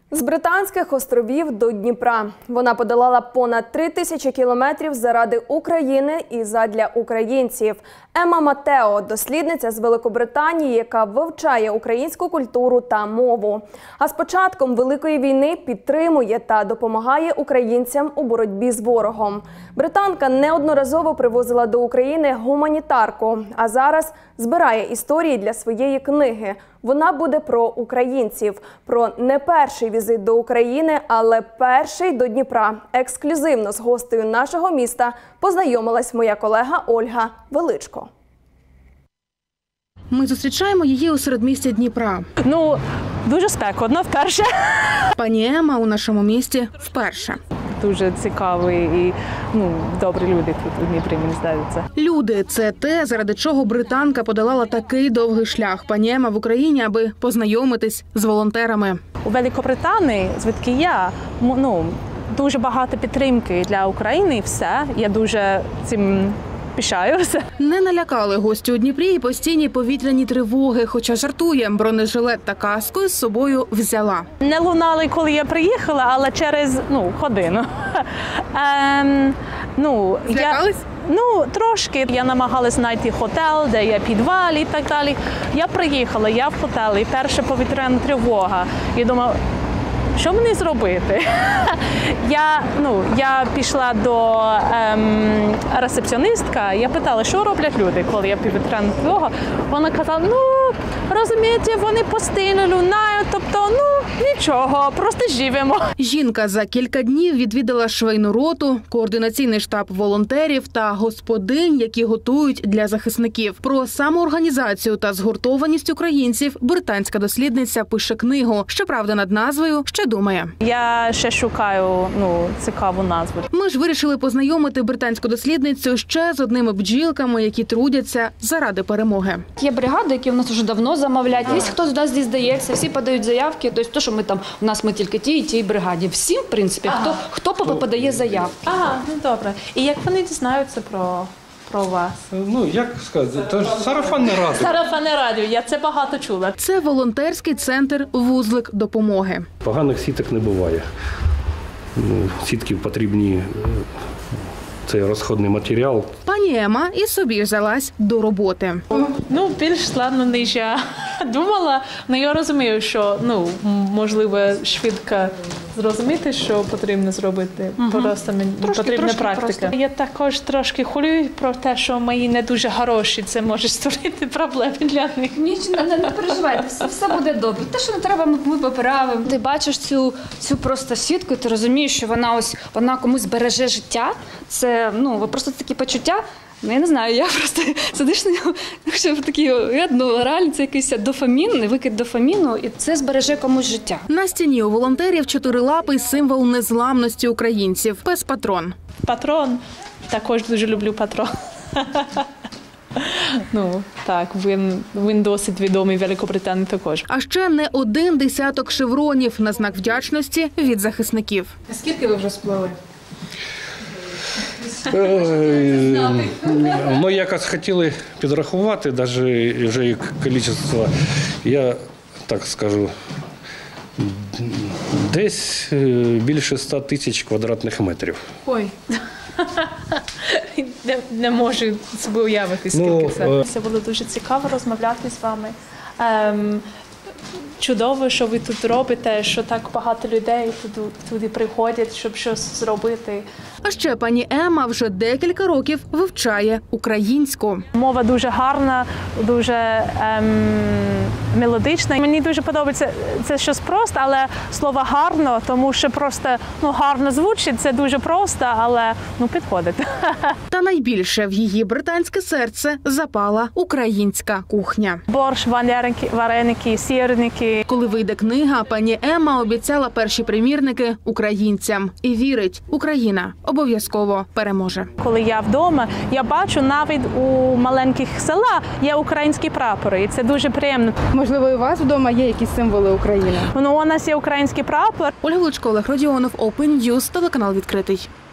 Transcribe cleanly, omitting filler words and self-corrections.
З Британських островів до Дніпра. Вона подолала понад 3000 кілометрів заради України і задля українців. Ема Матео – дослідниця з Великобританії, яка вивчає українську культуру та мову. А з початком Великої війни підтримує та допомагає українцям у боротьбі з ворогом. Британка неодноразово привозила до України гуманітарку, а зараз збирає історії для своєї книги. Вона буде про українців, про не перший візит до України, але перший до Дніпра. Ексклюзивно з гостею нашого міста познайомилась моя колега Ольга Величко. Ми зустрічаємо її у середмісті Дніпра. Дуже спекотно вперше. Пані Ема у нашому місті вперше. Дуже цікаві і добрі люди тут у Дніпрі, мені здається. Люди – це те, заради чого британка подолала такий довгий шлях. Пані Ема в Україні, аби познайомитись з волонтерами. У Великобританії, звідки я, дуже багато підтримки для України і все. Я дуже цим пишаюся. Не налякали гості у Дніпрі і постійні повітряні тривоги, хоча жартує, бронежилет та каску з собою взяла. Не лунали, коли я приїхала, але через годину. Злякались? Трошки. Я намагалась знайти готель, де є підвал і так далі. Я приїхала, я в готелі, перша повітряна тривога. Я думала, що мені зробити? Я пішла до ресепціоністка, я питала, що роблять люди, коли я повітряна тривога. Вона казала, розумієте, вони постійно лунають, тобто, нічого, просто живемо. Жінка за кілька днів відвідала швейну роту, координаційний штаб волонтерів та господинь, які готують для захисників. Про самоорганізацію та згуртованість українців британська дослідниця пише книгу. Щоправда, над назвою ще думає. Я ще шукаю цікаву назву. Ми ж вирішили познайомити британську дослідницю ще з одними бджілками, які трудяться заради перемоги. Є бригади, які в нас вже давно замовляють. Є хто з нас здесь здається, всі подають заявки. Тобто, то, що ми тільки ті і тій бригаді. Всі, в принципі, хто подає заявки. Добре. І як вони дізнаються про вас? Як сказати, це ж сарафанне радіо. Сарафанне радіо, я це багато чула. Це волонтерський центр «Вузлик допомоги». Поганих сіток не буває. Сітки потрібні, це розходний матеріал. Пані Ема і собі взялась до роботи. Більш складно, ніж я думала. Я розумію, що, можливо, швидко зрозуміти, що потрібно зробити. Просто мені потрібна практика. Я також трошки хвилююсь про те, що мої не дуже хороші. Це може створити проблеми для них. Нічого, не переживайте, все буде добре. Те, що не треба, ми поправимо. Ти бачиш цю просто сітку, ти розумієш, що вона комусь береже життя. Це, просто такі почуття. Я не знаю, я просто сидиш на нього, що такі, реально, це якийсь дофамін, викид дофаміну, і це збереже комусь життя. На стіні у волонтерів чотирилапий символ незламності українців – пес-патрон. Патрон. Також дуже люблю патрон. Так, він досить відомий в Великобританії також. А ще не один десяток шевронів на знак вдячності від захисників. Скільки ви вже сплели? Ми якось хотіли підрахувати, навіть вже і кількість, я так скажу, десь більше 100 тисяч квадратних метрів. Ой, не можу собі уявити, скільки це. Це було дуже цікаво розмовляти з вами. Чудово, що ви тут робите, що так багато людей туди приходять, щоб щось зробити. А ще пані Ема вже декілька років вивчає українську. Мова дуже гарна, дуже мелодична. Мені дуже подобається це щось просто, але слово гарно, тому що просто гарно звучить, це дуже просто, але підходить. Та найбільше в її британське серце запала українська кухня. Борщ, вареники, сирники. Коли вийде книга, пані Ема обіцяла перші примірники українцям. І вірить, Україна обов'язково переможе. Коли я вдома, я бачу навіть у маленьких селах є українські прапори, і це дуже приємно. Можливо, і у вас вдома є якісь символи України? У нас є український прапор. Ольга Величко, Олег Родіонов, Open News, телеканал «Відкритий».